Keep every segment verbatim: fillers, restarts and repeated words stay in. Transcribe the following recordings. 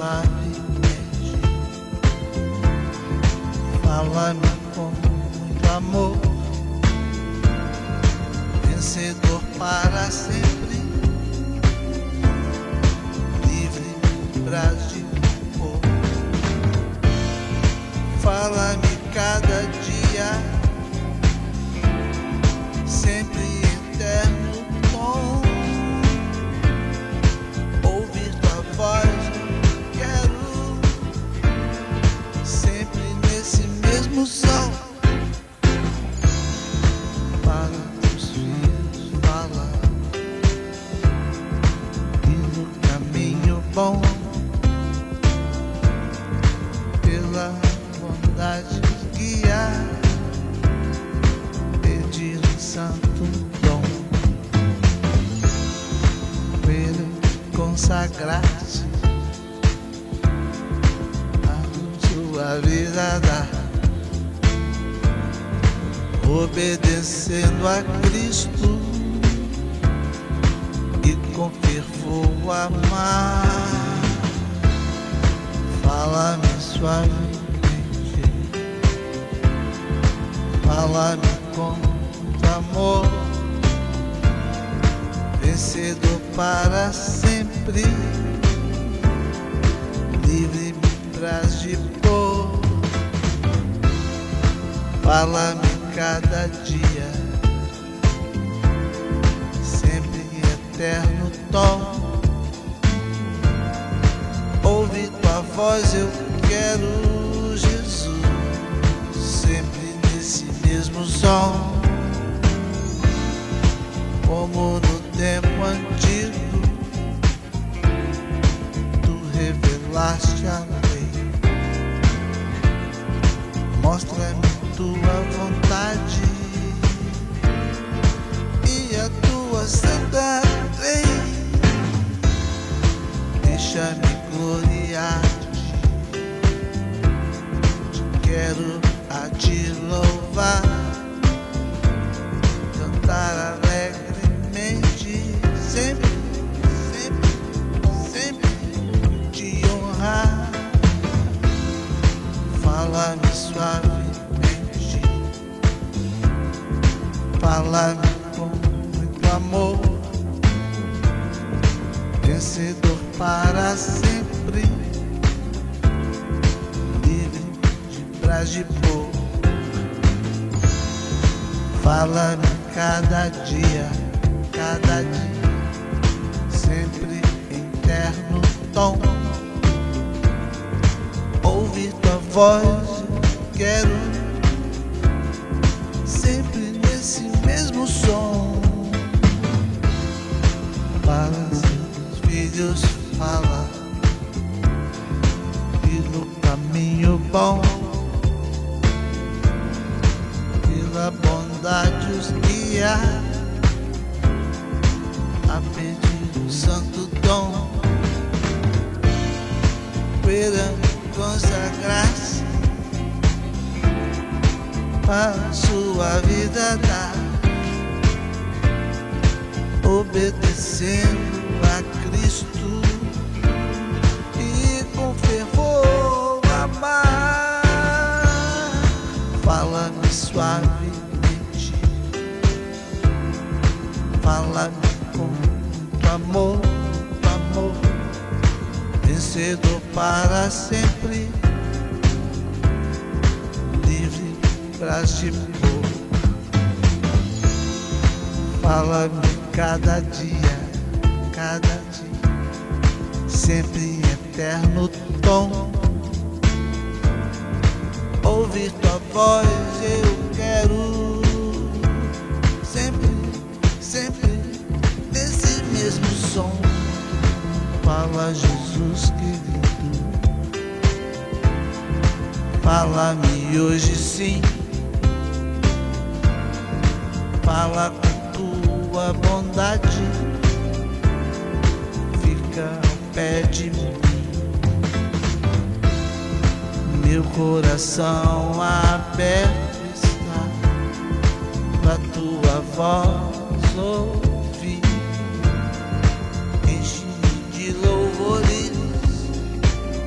suavemente. Fala-me com muito amor, vencedor para sempre, livre pra de pôr. Fala-me cada dia, sempre eterno tom. Ouvir tua voz eu quero, sempre nesse mesmo som. Para os filhos fala, e no caminho bom, pela bondade guiar, pedir um santo dom, ele consagrar-se a sua vida dar, obedecendo a Cristo e com fervor amar. Fala-me suavemente, fala-me com muito amor, vencedor para sempre, livre me traz de pôr. Fala-me cada dia, sempre em eterno tom. Ouve tua voz eu quero, Jesus, sempre nesse mesmo som. Como no tempo antigo, tu revelaste a lei. Mostra-me tua vontade e a tua santa lei. Deixa-me gloriar-te, te quero a te louvar, cantar alegremente, sempre, sempre, sempre te honrar. Fala-me suavemente, fala-me com muito amor, vencedor para sempre, livre de trás de pôr. Fala-me cada dia, cada dia, sempre em eterno tom. Ouvir tua voz eu quero, sempre nesse mesmo som. Para seus filhos fala, e no caminho bom, pela bondade os guia, a pedir o santo dom, esperando consagrar-se para sua vida dar, obedecendo a Cristo e com fervor amar. Fala-me suavemente, fala-me com muito amor, muito amor, vencedor para sempre, livre pra te pôr. Fala-me cada dia, cada dia, sempre em eterno tom. Ouvir tua voz eu quero, sempre, sempre nesse mesmo som. Fala, Jesus querido, fala-me hoje sim, fala com tua bondade, fica ao pé de mim. Meu coração aberto está pra tua voz ouvir. Enche-me de louvores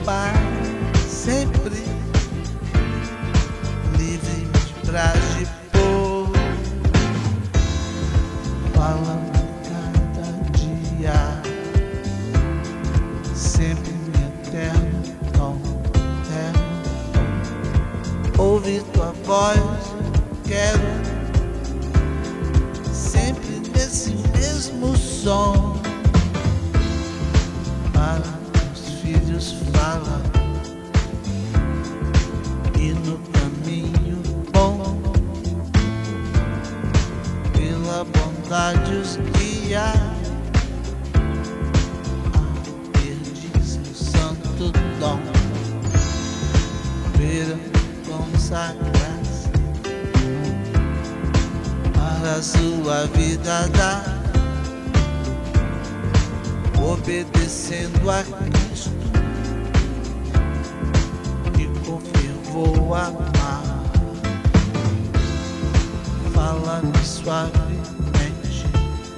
para sempre, livre de praxe por. Fala cada dia, sempre me eterno tom, eterno tom. Ouvir tua voz, quero sempre nesse mesmo som. Para os filhos fala, e no caminho bom, pela bondade os guia a perdiz o santo dom. Ver consagrar-se para a sua vida dar, obedecendo a Cristo que confirmou amar. Fala-me suavemente,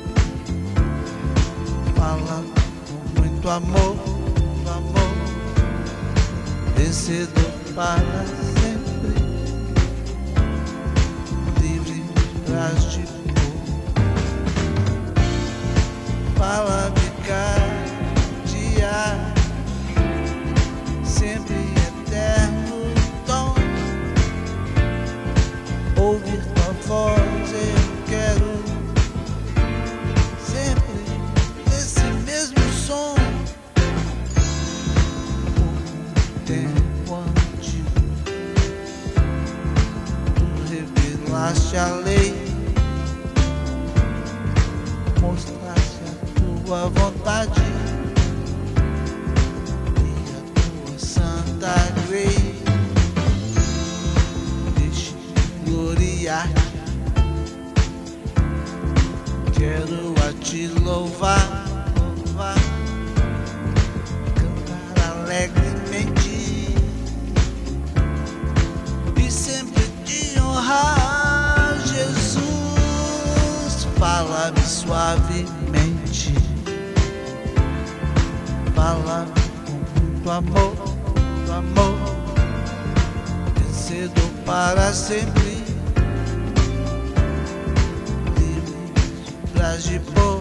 fala com muito amor, muito amor, vencedor para sempre, livre de praxe de fala-me cada dia, sempre eterno tom. Ouvir tua voz eu quero, sempre nesse mesmo som. O tempo antigo, tu revelaste a lei, mostraste tua vontade e a tua santa grei. Deixe-me gloriar, quero a te louvar, louvar, cantar alegremente e sempre te honrar. Jesus, fala-me suavemente, fala com muito amor, muito amor, vencedor para sempre, livre de praxe por.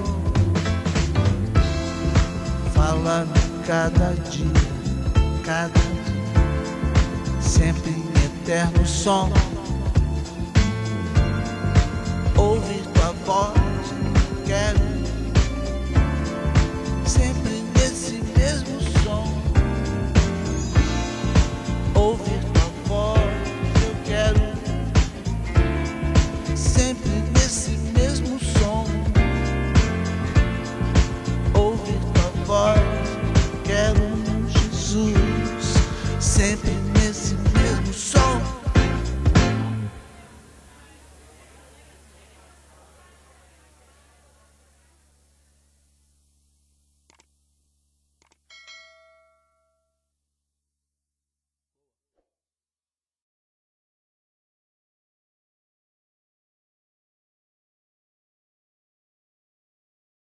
Fala-me cada dia, cada dia, sempre em eterno som. Ouvir tua voz, quero